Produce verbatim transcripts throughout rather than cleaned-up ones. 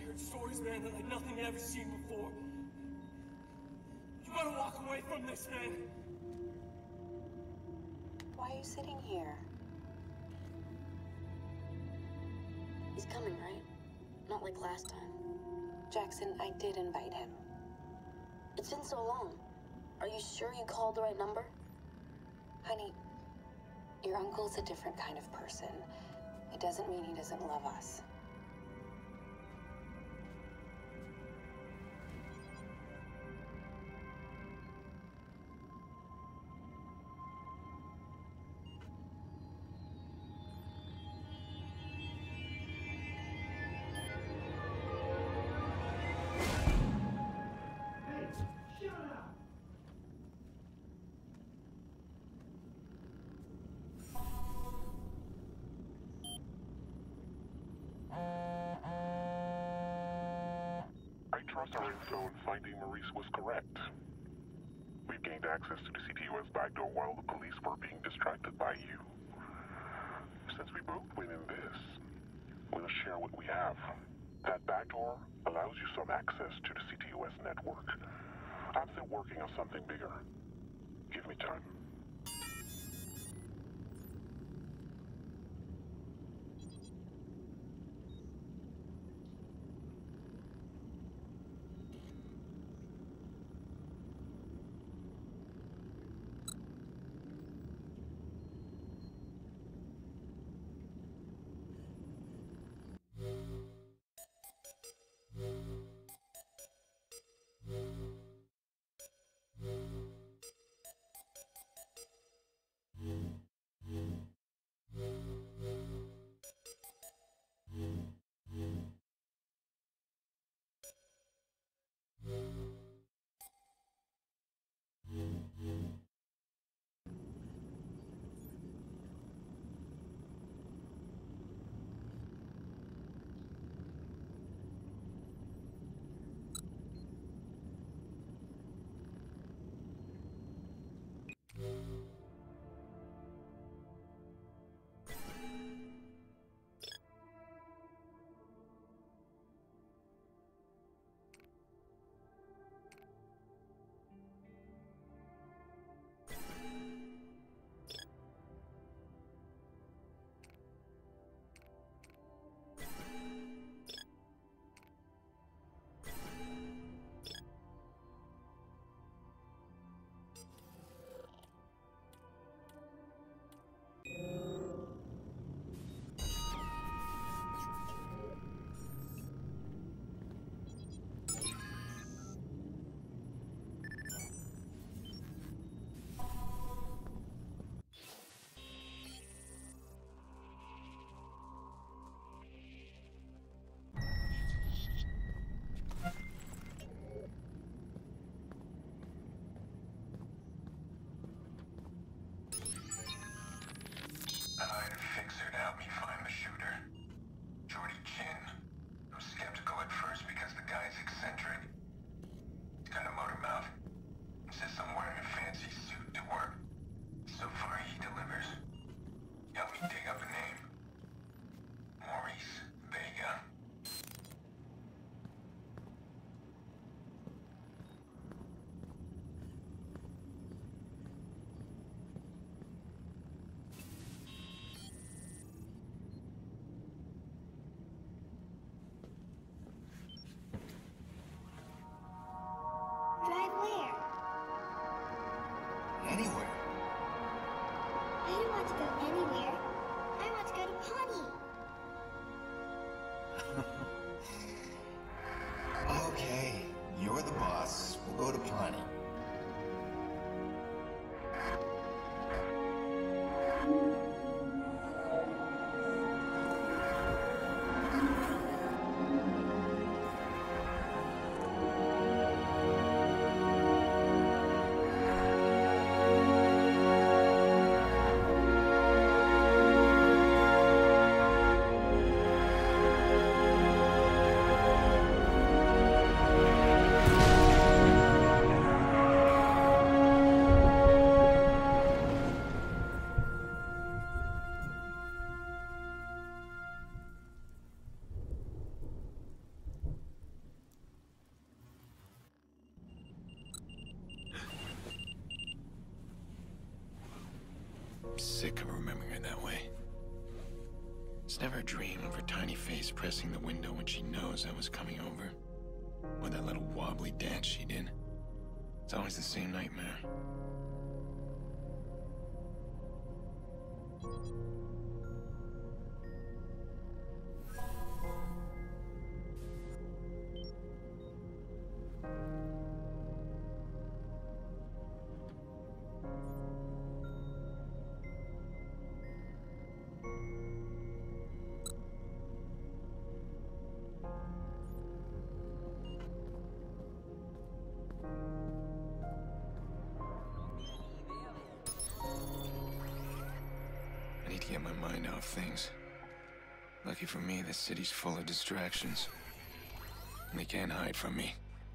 heard stories, man, that like nothing you'd ever seen before. You gotta walk away from this, man. Why are you sitting here? He's coming, right? Not like last time. Jackson, I did invite him. It's been so long. Are you sure you called the right number? Honey, your uncle's a different kind of person. It doesn't mean he doesn't love us. I trust our info in finding Maurice was correct. We've gained access to the C T U S backdoor while the police were being distracted by you. Since we both win in this, we'll share what we have. That backdoor allows you some access to the C T U S network. I'm still working on something bigger. Give me time. sick of remembering her that way. It's never a dream of her tiny face pressing the window when she knows I was coming over. Or that little wobbly dance she did. It's always the same nightmare. I need to get my mind off things. Lucky for me, this city's full of distractions. And they can't hide from me.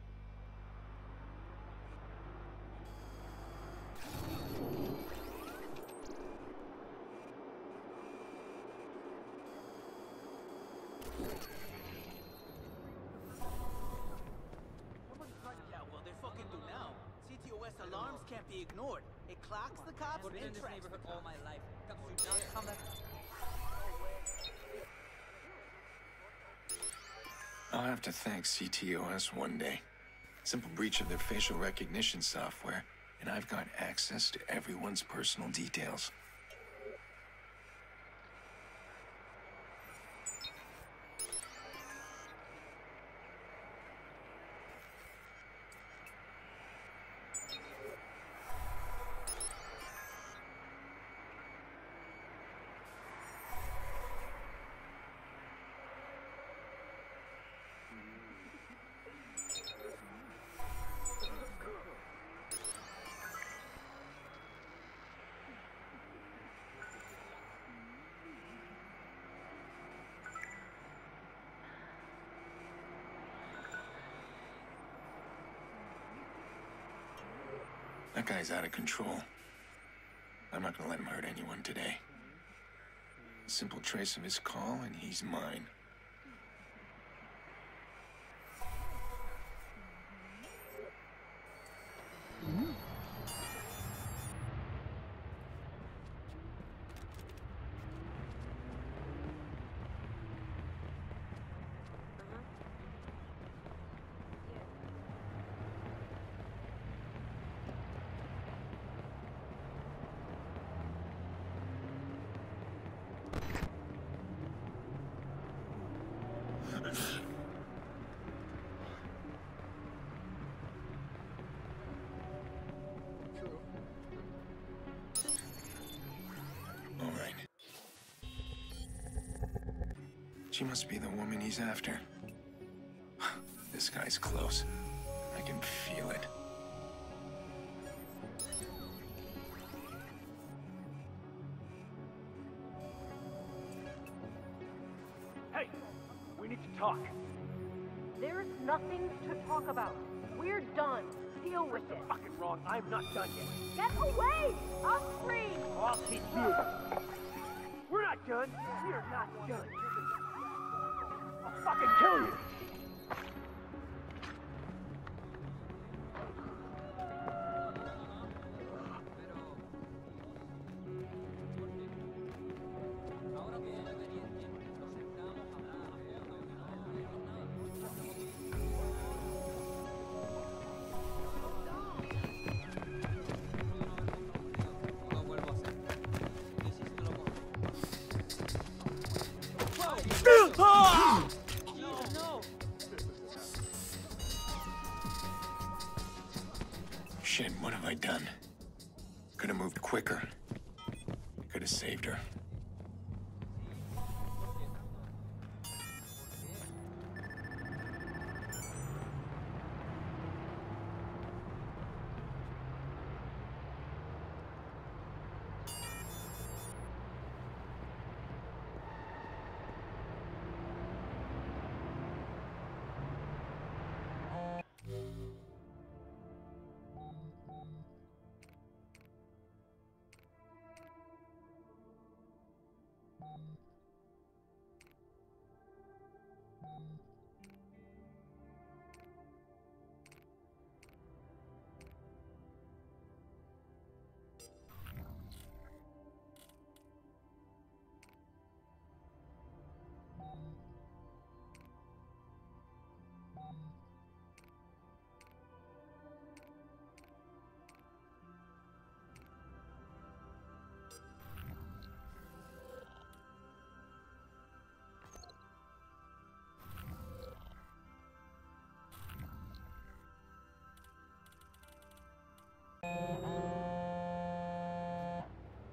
Yeah, well, they fucking do now. C T O S alarms can't be ignored. It clocks the cops I've been in and this tracks the neighborhood all cops. my life. Cops do not come back. I'll have to thank C T O S one day. Simple breach of their facial recognition software, and I've got access to everyone's personal details. That guy's out of control. I'm not gonna let him hurt anyone today. A simple trace of his call, and he's mine. All right. She must be the woman he's after. This guy's close. I can feel it. Hey, we need to talk. There's nothing to talk about. We're done. Deal with it. Fucking wrong. I'm not done yet. Get away! I'm free! I'll teach you. We're not done. We're not done. I'll fucking kill you. Ahora que ya venían bien, nos sentamos a hablar. No vuelvo a hacer. Y si se lo cojo. No, no. Shit, what have I done? Could have moved quicker. Could have saved her.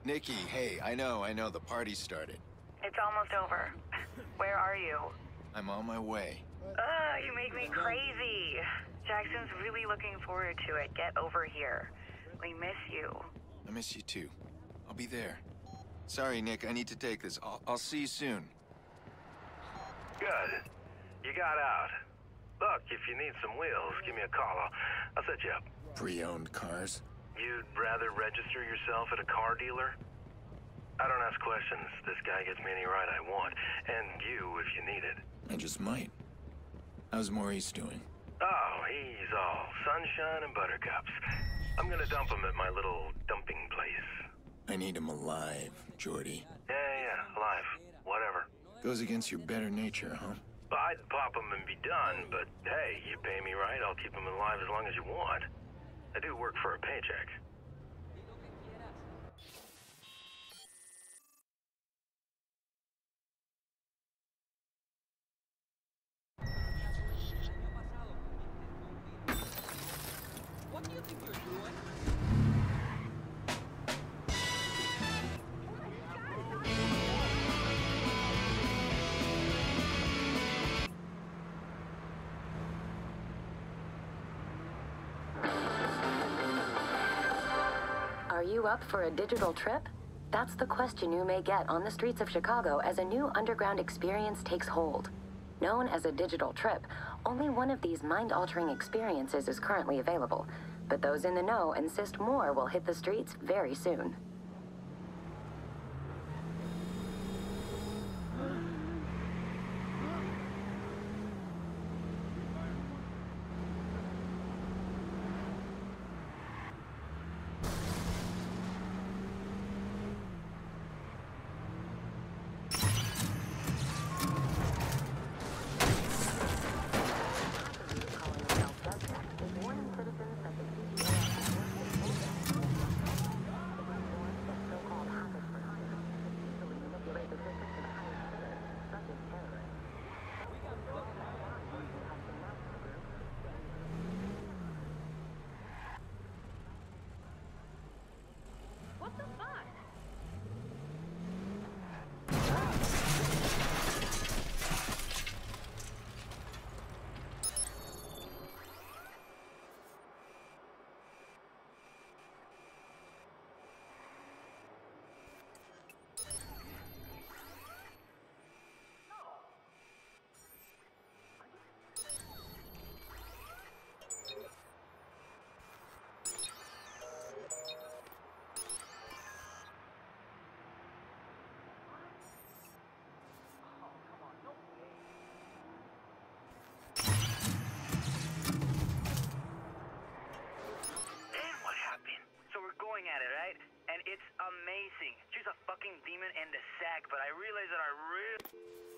Nikki, hey, I know, I know, the party started. It's almost over. Where are you? I'm on my way. Ugh, you make me crazy. Jackson's really looking forward to it. Get over here. We miss you. I miss you too. I'll be there. Sorry, Nick, I need to take this. I'll, I'll see you soon. Good. You got out. Look, if you need some wheels, give me a call. I'll, I'll set you up. Pre-owned cars? You'd rather register yourself at a car dealer? I don't ask questions. This guy gets me any ride I want. And you, if you need it. I just might. How's Maurice doing? Oh, he's all sunshine and buttercups. I'm gonna dump him at my little dumping place. I need him alive, Jordy. Yeah, yeah, alive. Whatever. Goes against your better nature, huh? Well, I'd pop him and be done, but hey, you pay me right, I'll keep him alive as long as you want. I do work for a paycheck. What do you think you're doing? Are you up for a digital trip? That's the question you may get on the streets of Chicago as a new underground experience takes hold. Known as a digital trip, only one of these mind-altering experiences is currently available, but those in the know insist more will hit the streets very soon. What the fuck? It's amazing. She's a fucking demon and a sack, but I realize that I really...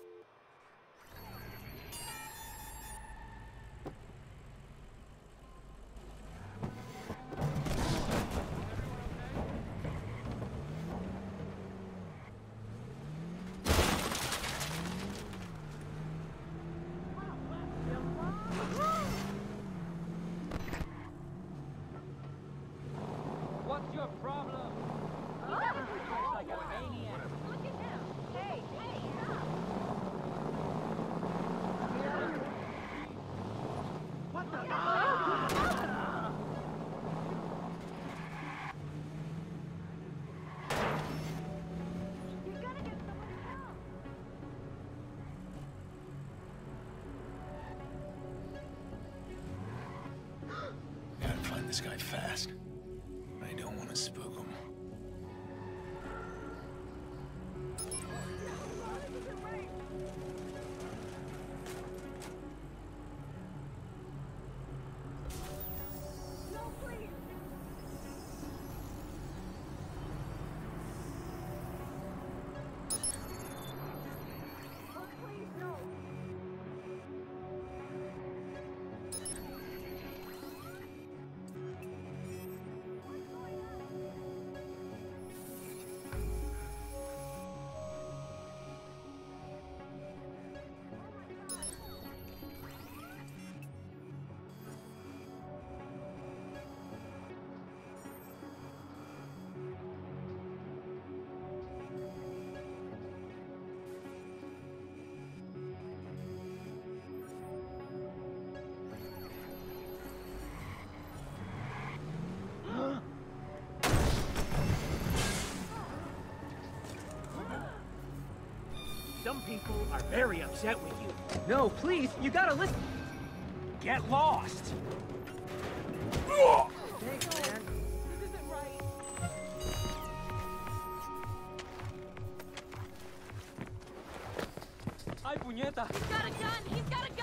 What's your problem? Like a maniac. Look at him. Hey, hey, stop. What the? You gotta get somebody help. Gotta find this guy fast. I don't want to spook him. No, please. Oh, please, no. Some people are very upset with you. No, please, you gotta listen. Get lost! Thanks, man. This isn't right. Ay, puñeta. He's got a gun! He's got a